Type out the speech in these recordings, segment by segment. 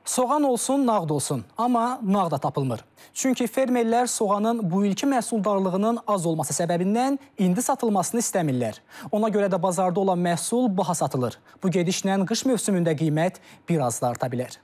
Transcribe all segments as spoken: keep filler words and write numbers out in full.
Soğan olsun, nağd olsun, amma nağd da tapılmır. Çünki fermerlər soğanın bu ilki məhsuldarlığının az olması səbəbindən indi satılmasını istəmirlər. Ona görə də bazarda olan məhsul baha satılır. Bu gedişlə qış mövsümündə qiymət biraz da arta bilər.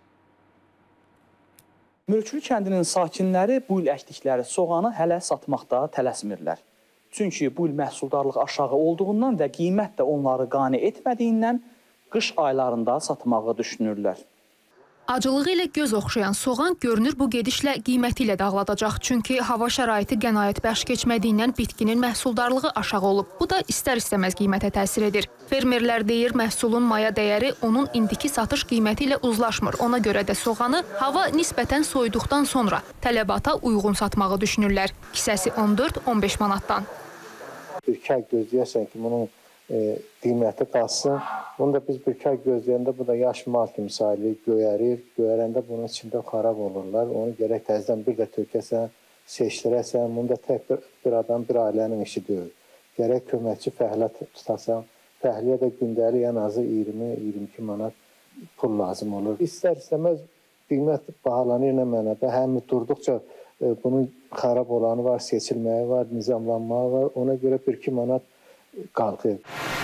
Mülkülü kəndinin sakinləri bu il əkdikləri soğanı hələ satmaqda tələsmirlər. Çünki bu il məhsuldarlıq aşağı olduğundan və qiymət də onları qane etmədiyindən qış aylarında satmağı düşünürlər. Acılığı ilə göz oxşayan soğan görünür bu gedişlə qiyməti ilə dağladacaq. Çünki hava şəraiti qənaət bəxş keçmədiyindən bitkinin məhsuldarlığı aşağı olub. Bu da istər-istəməz qiymətə təsir edir. Fermerlər deyir, məhsulun maya dəyəri onun indiki satış qiyməti ilə uzlaşmır. Ona görə də soğanı hava nisbətən soyuduqdan sonra tələbata uyğun satmağı düşünürlər. Kisəsi on dörd on beş manatdan. Bir kəy gözləyəsən ki, bunun e, qiyməti qalsın. Bunu da biz bir kəy gözləyəndə bu da yaş mal kimi sayılır, göyərir. Göyərəndə bunun içində xarab olurlar. Onu gərək təzdən bir də tökəsən, seçdirəsən. Bunu da tək bir, bir adam, bir ailənin işi deyil. Gərək köməkçi fəhlə tutasan. Fəhliyə də gündəlik ən azı iyirmi iyirmi iki manat pul lazım olur. İstər-istəməz qiymət bahalanır nə mənada. Həm durduqca e, bunun xarab olanı var, seçilməyi var, nizamlanmağı var. Ona görə bir iki manat qalxır.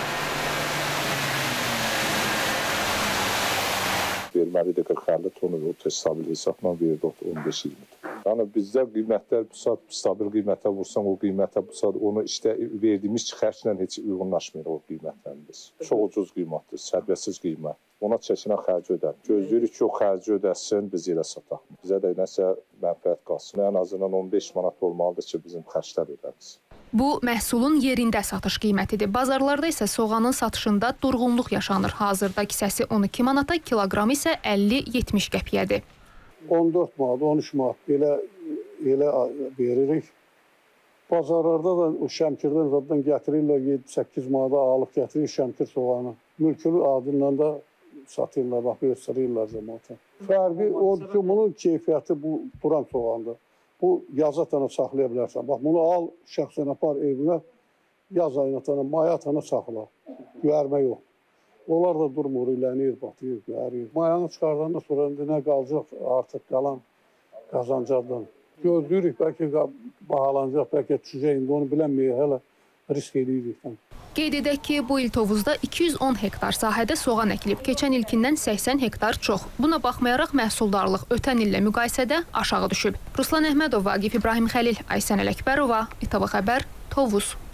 Verməlidir qırx əlli tonu o stabil hesabla verdi on beş iyirmi. Yəni bizdə qiymətlər bu saat stabil qiymətə vursan o qiymətə bu saat onu işte verdiyimiz xərclə heç uyğunlaşmır o qiymətlərimiz. Çox ucuz qiymətdir, səviyyəsiz qiymət. Ona çəkinən xərci ödər. Gözləyirik ki, o xərci ödəsin, biz elə sataq. Bizə də nəsə mənfəət qalsın. Ən azından on beş manat olmalıdır ki, bizim xərclər ödəniz. Bu, məhsulun yerində satış qiymətidir. Bazarlarda isə soğanın satışında durğunluq yaşanır. Hazırda kisəsi on iki manata, kiloqramı isə əlli yetmiş qəpiyədir. on dörd manat, on üç manat belə, elə veririk. Bazarlarda da o şəmkirdən zaten gətirirlər, yeddi səkkiz manata alıb gətirir şəmkir soğanı. Mülkülü adından da satırlar, bax, göstərirlər cəmaata. Fərqi odur ki, bunun keyfiyyəti bu duran soğandır. Bu yaz atana saxlaya bilərsən. Bax, bunu al, şəxsən apar evinə, yaz ayına atana, maya atana saxla. Göyərmə yox. Onlar da durmur, ilənir, batıyır, göyərir. Mayanı çıxardandan sonra nə qalacaq artıq qalan qazancaqdan. Gözləyirik, bəlkə bahalanacaq, bəlkə düşəcək, indi onu bilənməyək, hələ risk edirik. Qeyd edək ki, bu il Tovuzda iki yüz on hektar sahədə soğan əkilib. Keçən ilkindən səksən hektar çox. Buna baxmayaraq məhsuldarlıq ötən illə müqayisədə aşağı düşüb. Ruslan Əhmədov, Vaqif İbrahim Xəlil, Aysən Ələkbərova, İTV Xəbər, Tovuz.